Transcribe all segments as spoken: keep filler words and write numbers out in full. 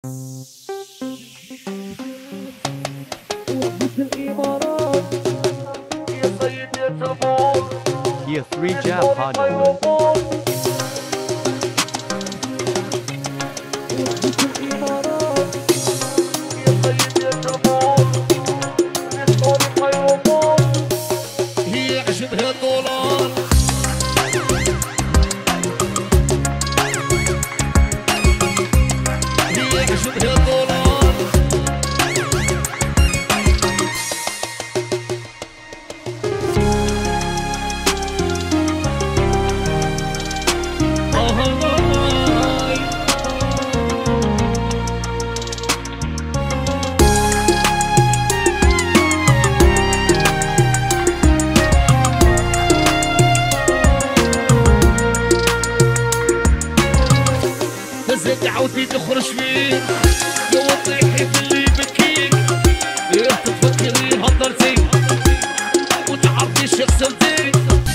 Year three Jab Hardware. هي عشبها دولار هي عشبها دولار زد عودي تخرج فيه يا وطيحي في اللي بكيك ايه تفكري هضرتي وتعرفي شو خسرتي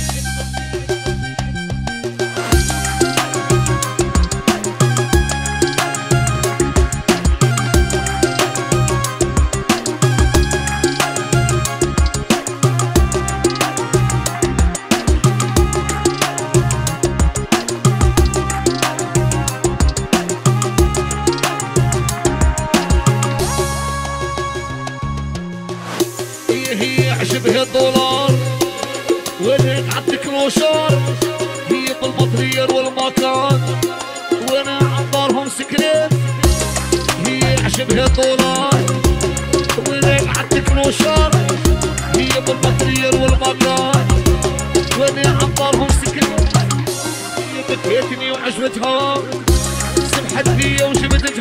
هي عشبها الدولار وانا عندك روشار هي بالمطرير والمكان وانا عبارهم سكرين هي عشبها الدولار وانا عندك روشار هي بالمطرير والمكان وانا عبارهم سكرين هي بكيتني وعجبتها سمحت لي وجبت